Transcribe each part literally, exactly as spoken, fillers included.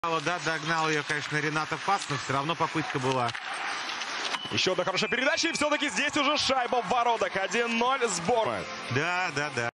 Да, догнал ее, конечно, Ренатов Пас, но все равно попытка была. Еще одна хорошая передача, и все-таки здесь уже шайба в воротах. один ноль сборная. Да, да, да.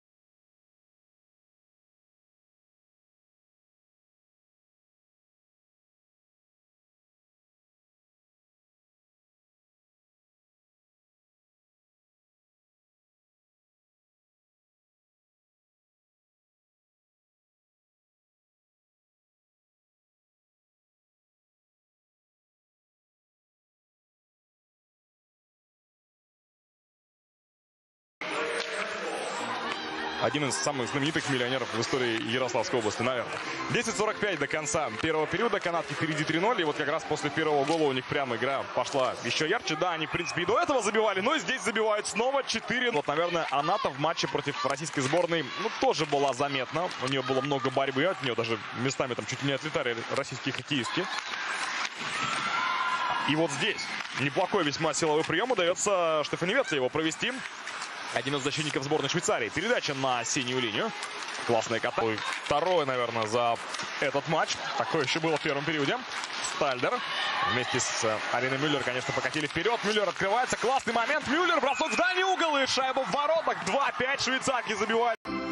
Один из самых знаменитых миллионеров в истории Ярославской области, наверное. десять сорок пять до конца первого периода. Канатки впереди три ноль. И вот как раз после первого гола у них прям игра пошла еще ярче. Да, они, в принципе, и до этого забивали, но здесь забивают снова четыре. Вот, наверное, Аната в матче против российской сборной, ну, тоже была заметна. У нее было много борьбы. От нее даже местами там чуть ли не отлетали российские хоккеистки. И вот здесь неплохой весьма силовой прием удается Штефани Ветле его провести. Один из защитников сборной Швейцарии. Передача на синюю линию. Классная ката. Второе, наверное, за этот матч. Такое еще было в первом периоде. Стальдер вместе с Ариной Мюллер, конечно, покатили вперед. Мюллер открывается. Классный момент. Мюллер бросок в дальний угол и шайбу в воротах. два пять швейцарки забивают.